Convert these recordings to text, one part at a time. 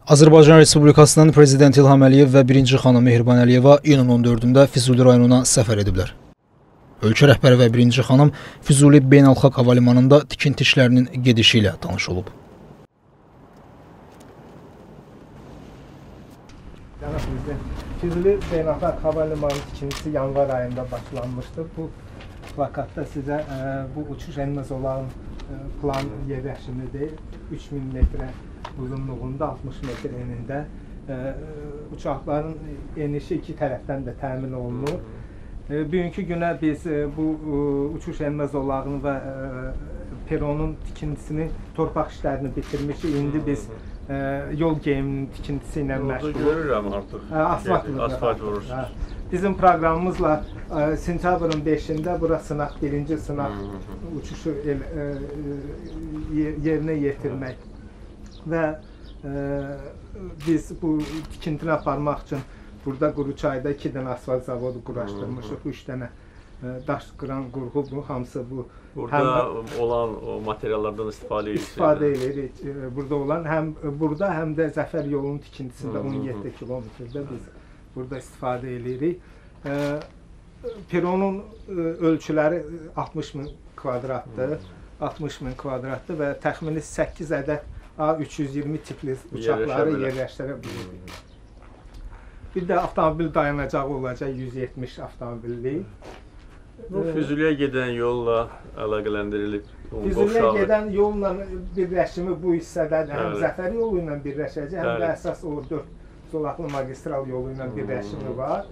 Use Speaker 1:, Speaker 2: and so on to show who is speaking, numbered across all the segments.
Speaker 1: Azərbaycan Respublikasının Prezidenti İlham Əliyev və birinci xanım Mehriban Əliyeva iyunun 14-də Füzuli rayonuna səfər ediblər. Ölkə rəhbəri və birinci xanım Füzuli Beynəlxalq Hava Limanında tikinti işlərinin gedişi ilə tanış olub.
Speaker 2: Füzuli Beynəlxalq Hava Limanı tikintisi yanvar ayında başlanmışdır. Bu plakatda sizə bu uçuş enmez olan plan yerləşimidir. 3000 metrə uzunluğunda, 60 metr enində uçaqların enişi iki tərəfdən də təmin olunur. Bugünkü günə biz bu uçuş enmez olağını və peronun tikintisini, torpaq işlərini bitirmişik. İndi biz yol geyiminin tikintisi ilə məşğuluq.
Speaker 3: Orada görürəm artıq. Asfalt vurursunuz.
Speaker 2: Bizim proqramımızla sentyabrın 5-də bura sınaq, birinci sınaq uçuşu yerinə yetirmək və biz bu tikintini aparmaq üçün burada Quruçayda 2 dənə asfalt zavodu quraşdırmışıq, 3 dənə daş qıran qurğu bu, hamısı bu.
Speaker 3: Burada olan o materiallardan istifadə
Speaker 2: edirik. Burada olan həm burada, həm də Zəfər yolunun tikintisində 17 kilometrdə biz burada istifadə edirik. Peronun ölçüləri 60 min kvadratdır, 60 min kvadratdır və təxmini 8 ədəd A320 tipli uçaqları yerləşdirə bilirik. Bir də avtomobil dayanacağı olacaq 170 avtomobillik.
Speaker 3: Füzuliyə gedən yolla əlaqələndirilib.
Speaker 2: Füzuliyə gedən yolla birləşimi bu hissədən həm Zəfər yolu ilə birləşəcək, həm də əsas o 4 zolaqlı magistral yolu ilə birləşimi var.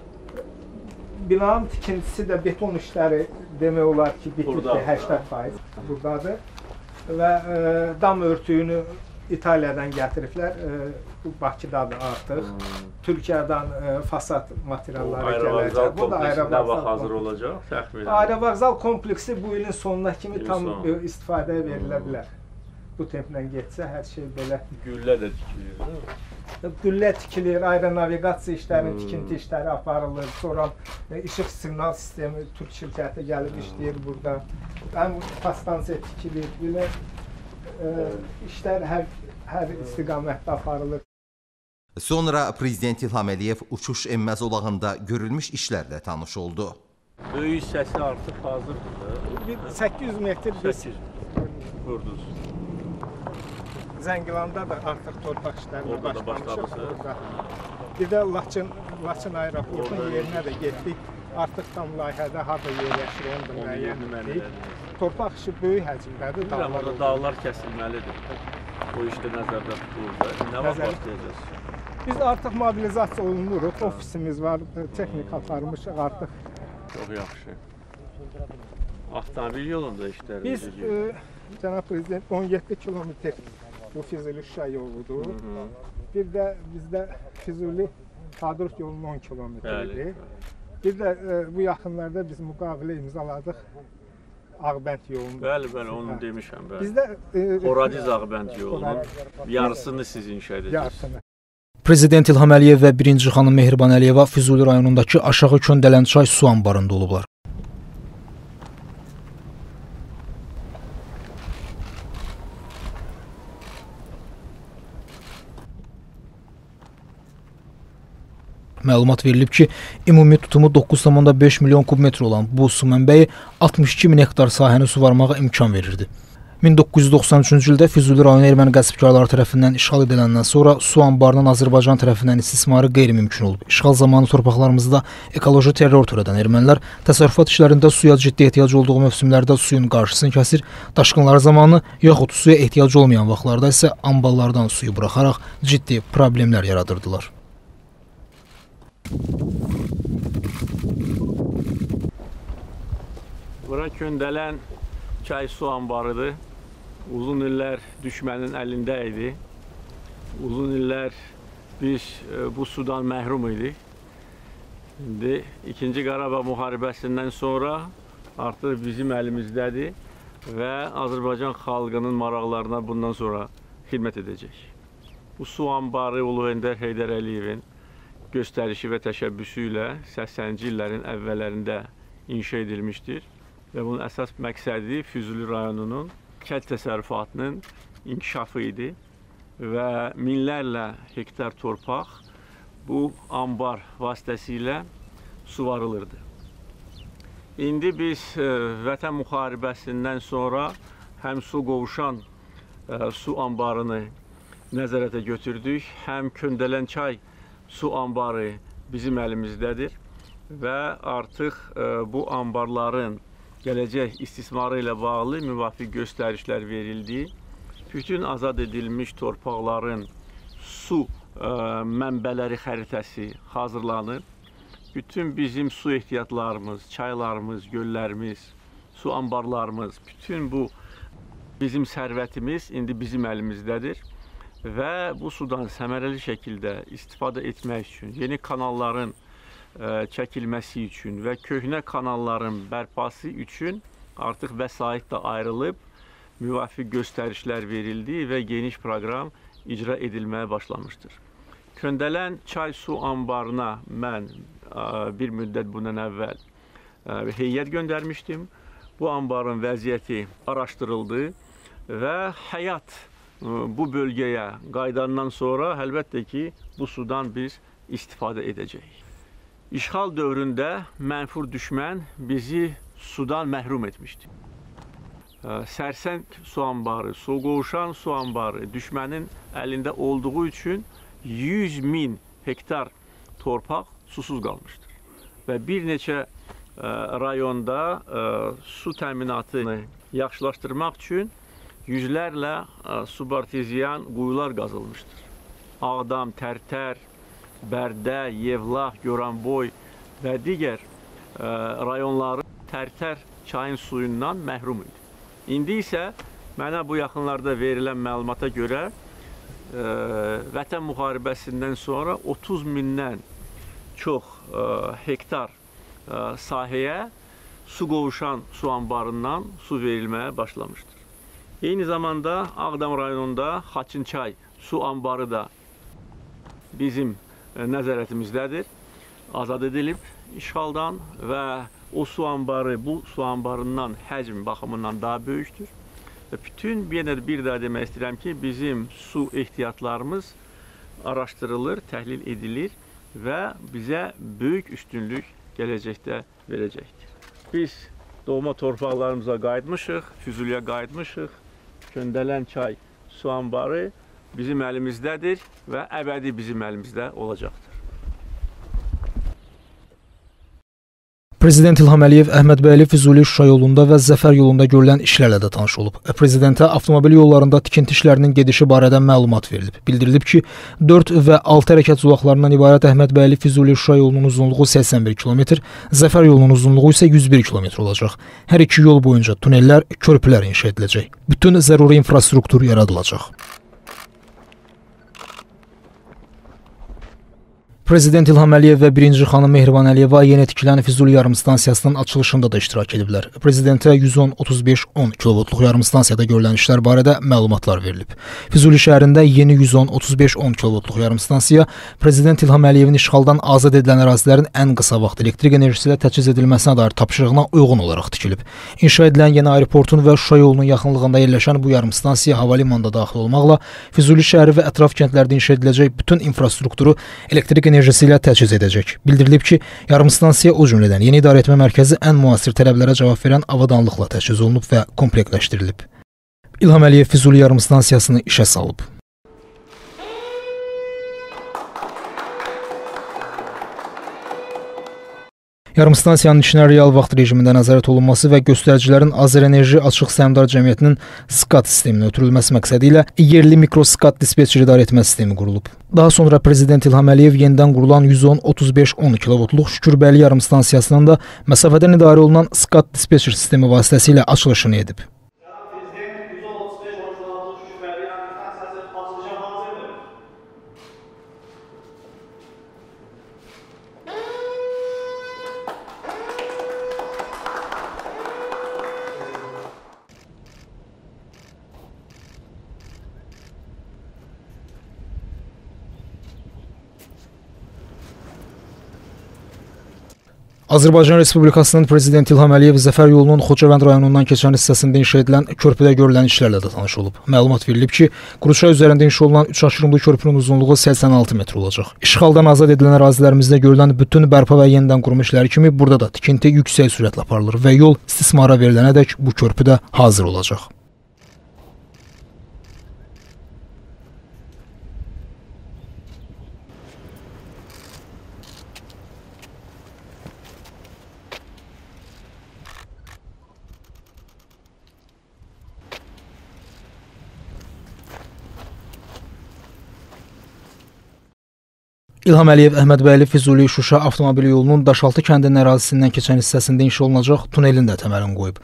Speaker 2: Binanın tikintisi də beton işləri demək olar ki, bitibdir, 80% buradadır. Və dam örtüyünü İtaliyadan gətiriblər, bu Bakıdadır artıq. Türkiyədən fasad materialları gələcək.
Speaker 3: Bu da aerovağzal hazır olacaq, təxminən.
Speaker 2: Aerovağzal kompleksi bu ilin sonuna kimi tam istifadəyə verilə bilər. Bu templə getsə, hər şey belə.
Speaker 3: Güllə də tikilir, değil mi?
Speaker 2: Güllə tikilir, aeronavigasiya işləri, tikinti işləri aparılır. Sonra işıq siqnal sistemi Türk şirkəti gəlib işləyir burada. Həm pastansiya tikilir, belə işlər hər istiqamətdə aparılır.
Speaker 4: Sonra Prezident İlham Əliyev uçuş enməz olağında görülmüş işlərlə tanış oldu.
Speaker 3: Böyük hissəsi artıq hazırdır.
Speaker 2: 800 metr
Speaker 3: vurdunuz.
Speaker 2: Zəngilanda da artıq torpaq işlərinə başlamışıq. Bir də Laçın aeroportunun yerinə də getdik. Artıq tam layihədə harada yerləşir, onu da müəyyən etdik. Torpaq işi böyük həcmdədir.
Speaker 3: Dağlar kəsilməlidir. O işdə nəzərdə tutulur. Nə vaxt başlayacağız?
Speaker 2: Biz artıq mobilizasiya olunuruq. Ofisimiz var, texnik aparmışıq artıq.
Speaker 3: Çox yaxşı. Avtomobil yolunda işlər.
Speaker 2: Biz, Cənab Prezident, 17 kilometr bu Füzuli Şuşa yoludur. Bir də bizdə Füzuli Hadrut yolunun 10 kilometridir. Bir də bu yaxınlarda biz müqavilə imzaladıq Ağbənd yolunda.
Speaker 3: Bəli, onu demişəm.
Speaker 2: Bizdə
Speaker 3: Horadiz Ağbənd yolunun yarısını siz inşa edəcəksiniz.
Speaker 1: Prezident İlham Əliyev və birinci xanım Mehriban Əliyeva Füzuli rayonundakı Aşağı Köndələnçay su anbarında olublar. Məlumat verilib ki, ümumi tutumu 9,5 milyon kubmetr olan bu su mənbəyi 62 min hektar sahəni suvarmağa imkan verirdi. 1993-cü ildə Füzuli rayonu erməni qəsbkarları tərəfindən işğal ediləndən sonra su anbarının Azərbaycan tərəfindən istismarı qeyri-mümkün olub. İşğal zamanı torpaqlarımızda ekoloji terror törədən ermənilər təsərrüfat işlərində suya ciddi ehtiyac olduğu mövsümlərdə suyun qarşısını kəsir, daşqınlar zamanı yaxud suya ehtiyac olmayan vaxtlarda isə amballardan suyu buraxaraq ciddi problemlər yaradırdılar.
Speaker 3: Bura Köndələn çay su anbarıdır. Uzun illər düşmənin əlində idi. Uzun illər biz bu sudan məhrum idik. İndi 2-ci Qarabağ müharibəsindən sonra artıq bizim əlimizdədir və Azərbaycan xalqının maraqlarına bundan sonra xidmət edəcək. Bu su anbarı Ulu Öndər Heydər Əliyevin göstərişi və təşəbbüsü ilə 80-ci illərin əvvəllərində inşa edilmişdir və bunun əsas məqsədi Füzuli rayonunun kənd təsərrüfatının inkişafı idi və minlərlə hektar torpaq bu ambar vasitəsilə suvarılırdı. İndi biz Vətən müharibəsindən sonra həm su qovuşan su ambarını nəzarətə götürdük, həm Köndələnçay su ambarı bizim əlimizdədir və artıq bu ambarların gələcək istismarı ilə bağlı müvafiq göstərişlər verildi. Bütün azad edilmiş torpaqların su mənbələri xəritəsi hazırlanıb. Bütün bizim su ehtiyatlarımız, çaylarımız, göllərimiz, su ambarlarımız, bütün bu bizim sərvətimiz indi bizim əlimizdədir. Və bu sudan səmərəli şəkildə istifadə etmək üçün, yeni kanalların çəkilməsi üçün və köhnə kanalların bərpası üçün artıq vəsait də ayrılıb, müvafiq göstərişlər verildi və geniş proqram icra edilməyə başlamışdır. Köndələn çay su ambarına mən bir müddət bundan əvvəl heyət göndərmişdim. Bu ambarın vəziyyəti araşdırıldı və həyat bu bölgəyə qayıdandan sonra əlbəttə ki, bu sudan biz istifadə edəcəyik. İşğal dövründə mənfur düşmən bizi sudan məhrum etmişdi. Sərsəng su ambarı, su qovuşan su ambarı düşmənin əlində olduğu üçün 100.000 hektar torpaq susuz qalmışdır. Və bir neçə rayonda su təminatını yaxşılaşdırmaq üçün yüzlərlə subarteziyan quyular qazılmışdır. Ağdam, Tərtər, Bərdə, Yevlax, Goranboy və digər rayonları Tərtər çayın suyundan məhrum idi. İndi isə mənə bu yaxınlarda verilən məlumata görə Vətən müharibəsindən sonra 30 mindən çox hektar sahəyə su qovuşan su ambarından su verilməyə başlamışdır. Eyni zamanda Ağdam rayonunda Xaçınçay su ambarı da bizim nəzarətimizdədir. Azad edilib işğaldan və o su ambarı bu su ambarından həcm baxımından daha böyükdür. Və bütün bir daha demək istəyirəm ki, bizim su ehtiyatlarımız araşdırılır, təhlil edilir və bizə böyük üstünlük gələcəkdə verəcəkdir. Biz doğma torpaqlarımıza qayıtmışıq, Füzuliyə qayıtmışıq. Köndələnçay su ambarı bizim əlimizdədir və əbədi bizim əlimizdə olacaqdır.
Speaker 1: Prezident İlham Əliyev Əhmədbəyli Füzuli-Şuşa yolunda və Zəfər yolunda görülən işlərlə də tanış olub. Prezidentə avtomobil yollarında tikinti işlərinin gedişi barədə məlumat verilib. Bildirilib ki, 4 və 6 hərəkət zolaqlarından ibarət Əhmədbəyli Füzuli-Şuşa yolunun uzunluğu 81 km, Zəfər yolunun uzunluğu isə 101 km olacaq. Hər iki yol boyunca tunellər, körpülər inşa ediləcək. Bütün zəruri infrastruktur yaradılacaq. Prezident İlham Əliyev və 1-ci xanım Mehriban Əliyeva yeni tikilən Füzuli yarımstansiyasının açılışında da iştirak ediblər. Prezidentə 110-35-10 kilovoltluq yarımstansiyada görülən işlər barədə məlumatlar verilib. Füzuli şəhərində yeni 110-35-10 kilovoltluq yarımstansiya Prezident İlham Əliyevin işğaldan azad edilən ərazilərin ən qısa vaxt elektrik enerjisi ilə təchiz edilməsinə dair tapşırığına uyğun olaraq tikilib. İnşa edilən yeni aeroportun və Şuşa yolunun yaxınlığında yerləşən bu yarımstansiya hava limanında daxil olmaqla Füzuli şəhəri və ətraf kəndlərdə inşa ediləcək bütün infrastrukturu elektrik enerjisi ilə təchiz edəcək. Bildirilib ki, yarımstansiya o cümlədən yeni idarəetmə mərkəzi ən müasir tələblərə cavab verən avadanlıqla təchiz olunub və komplektləşdirilib. İlham Əliyev Füzuli yarımstansiyasını işə salıb. Yarımstansiyanın işinə real vaxt rejimində nəzarət olunması və göstəricilərin Azərenerji Açıq Səhmdar Cəmiyyətinin SCAD sisteminə ötürülməsi məqsədi ilə yerli mikro-SCAD dispetçer idarəetmə sistemi qurulub. Daha sonra Prezident İlham Əliyev yenidən qurulan 110-35-10 kilovoltluq Şükürbəyli yarımstansiyasının da məsafədən idarə olunan SCAD dispetçer sistemi vasitəsilə açılışını edib. Azərbaycan Respublikasının Prezidenti İlham Əliyev Zəfər yolunun Xocavənd rayonundan keçən hissəsində inşa edilən körpüdə görülən işlərlə də tanış olub. Məlumat verilib ki, Quruçay üzərində inşa olunan 3 aşırımlı körpünün uzunluğu 86 metr olacaq. İşğaldan azad edilən ərazilərimizdə görülən bütün bərpa və yenidən qurma işləri kimi burada da tikinti yüksək sürətlə aparılır və yol istismara verilənədək bu körpü də hazır olacaq. İlham Əliyev Əhmədbəyli Füzuli Şuşa avtomobil yolunun Daşaltı kəndinin ərazisindən keçən hissəsində inşa olunacaq tunelin də təməlini qoyub.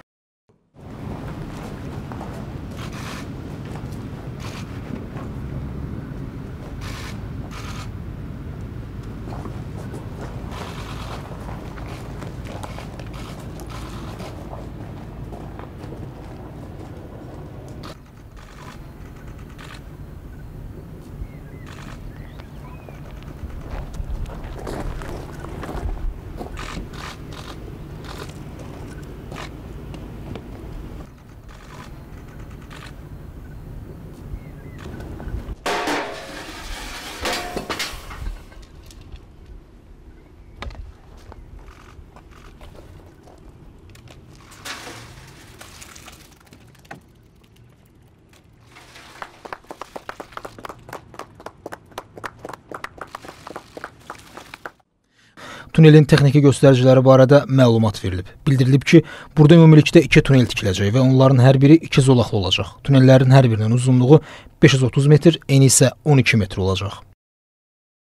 Speaker 1: Tunelin texniki göstəriciləri barədə məlumat verilib. Bildirilib ki, burada ümumilikdə 2 tunel tikiləcək və onların hər biri 2 zolaqlı olacaq. Tunellərin hər birinin uzunluğu 530 metr, eni isə 12 metr olacaq.